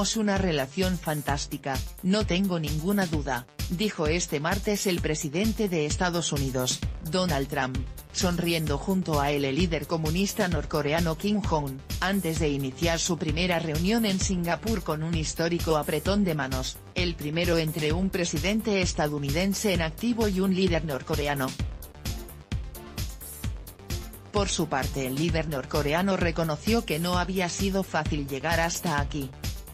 tenemos una relación fantástica, no tengo ninguna duda, dijo este martes el presidente de Estados Unidos, Donald Trump, sonriendo junto a él el líder comunista norcoreano Kim Jong-un, antes de iniciar su primera reunión en Singapur con un histórico apretón de manos, el primero entre un presidente estadounidense en activo y un líder norcoreano. Por su parte, el líder norcoreano reconoció que no había sido fácil llegar hasta aquí.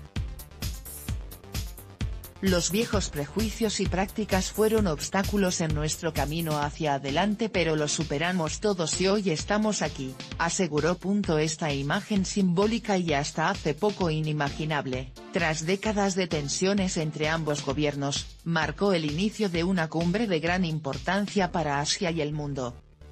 Los viejos prejuicios y prácticas fueron obstáculos en nuestro camino hacia adelante, pero los superamos todos y hoy estamos aquí, aseguró. Esta imagen simbólica y hasta hace poco inimaginable, tras décadas de tensiones entre ambos gobiernos, marcó el inicio de una cumbre de gran importancia para Asia y el mundo.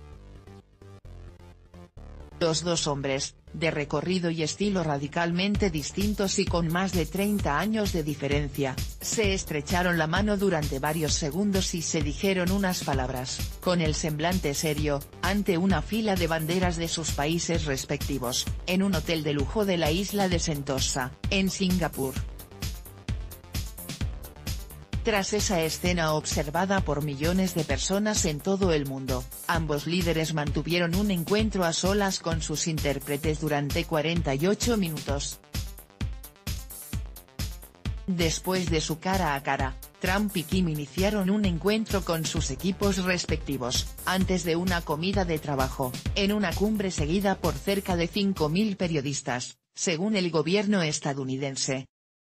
Los dos hombres, de recorrido y estilo radicalmente distintos y con más de 30 años de diferencia, se estrecharon la mano durante varios segundos y se dijeron unas palabras, con el semblante serio, ante una fila de banderas de sus países respectivos, en un hotel de lujo de la isla de Sentosa, en Singapur. Tras esa escena observada por millones de personas en todo el mundo, ambos líderes mantuvieron un encuentro a solas con sus intérpretes durante 48 minutos. Después de su cara a cara, Trump y Kim iniciaron un encuentro con sus equipos respectivos, antes de una comida de trabajo, en una cumbre seguida por cerca de 5.000 periodistas, según el gobierno estadounidense.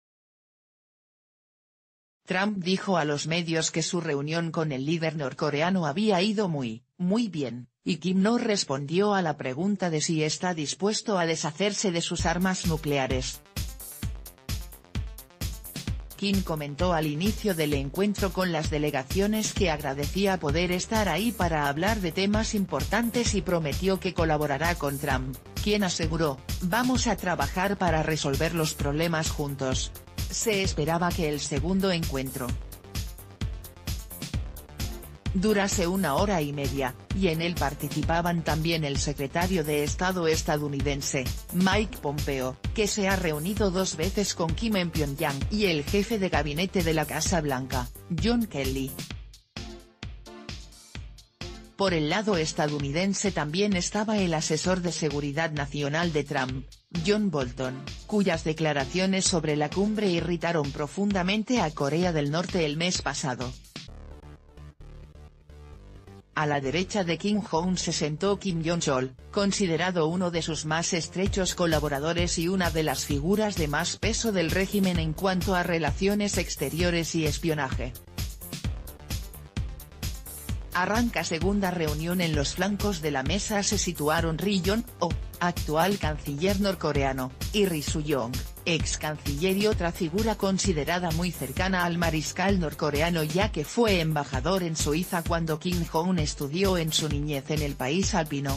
Trump dijo a los medios que su reunión con el líder norcoreano había ido muy bien, y Kim no respondió a la pregunta de si está dispuesto a deshacerse de sus armas nucleares. Kim comentó al inicio del encuentro con las delegaciones que agradecía poder estar ahí para hablar de temas importantes y prometió que colaborará con Trump, quien aseguró, "Vamos a trabajar para resolver los problemas juntos". Se esperaba que el segundo encuentro durase 1 hora y media, y en él participaban también el secretario de Estado estadounidense, Mike Pompeo, que se ha reunido 2 veces con Kim en Pyongyang, y el jefe de gabinete de la Casa Blanca, John Kelly. Por el lado estadounidense también estaba el asesor de seguridad nacional de Trump, John Bolton, cuyas declaraciones sobre la cumbre irritaron profundamente a Corea del Norte el mes pasado. A la derecha de Kim Jong-un se sentó Kim Jong-chol, considerado uno de sus más estrechos colaboradores y una de las figuras de más peso del régimen en cuanto a relaciones exteriores y espionaje. Arranca segunda reunión. En los flancos de la mesa se situaron Ri Yong-ho, actual canciller norcoreano, y Ri Su-yong, ex canciller y otra figura considerada muy cercana al mariscal norcoreano ya que fue embajador en Suiza cuando Kim Jong-un estudió en su niñez en el país alpino.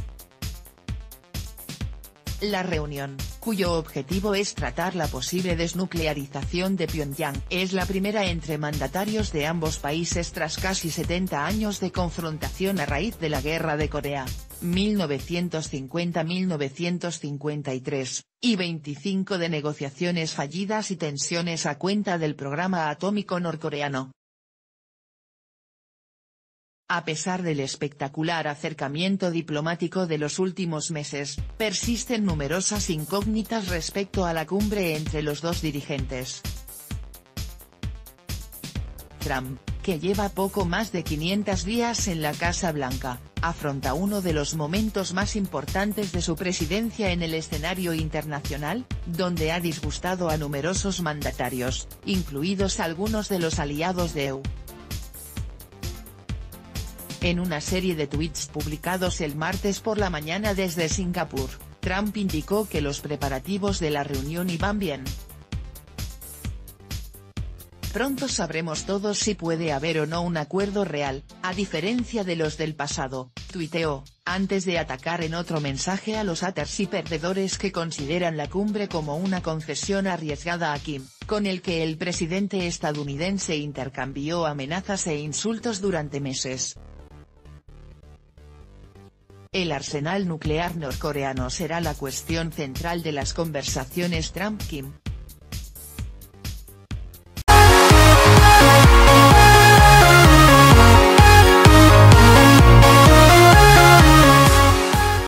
La reunión, cuyo objetivo es tratar la posible desnuclearización de Pyongyang, es la primera entre mandatarios de ambos países tras casi 70 años de confrontación a raíz de la Guerra de Corea, 1950–1953, y 25 de negociaciones fallidas y tensiones a cuenta del programa atómico norcoreano. A pesar del espectacular acercamiento diplomático de los últimos meses, persisten numerosas incógnitas respecto a la cumbre entre los dos dirigentes. Trump, que lleva poco más de 500 días en la Casa Blanca, afronta uno de los momentos más importantes de su presidencia en el escenario internacional, donde ha disgustado a numerosos mandatarios, incluidos algunos de los aliados de EU. En una serie de tweets publicados el martes por la mañana desde Singapur, Trump indicó que los preparativos de la reunión iban bien. Pronto sabremos todos si puede haber o no un acuerdo real, a diferencia de los del pasado, tuiteó, antes de atacar en otro mensaje a los haters y perdedores que consideran la cumbre como una concesión arriesgada a Kim, con el que el presidente estadounidense intercambió amenazas e insultos durante meses. El arsenal nuclear norcoreano será la cuestión central de las conversaciones Trump-Kim,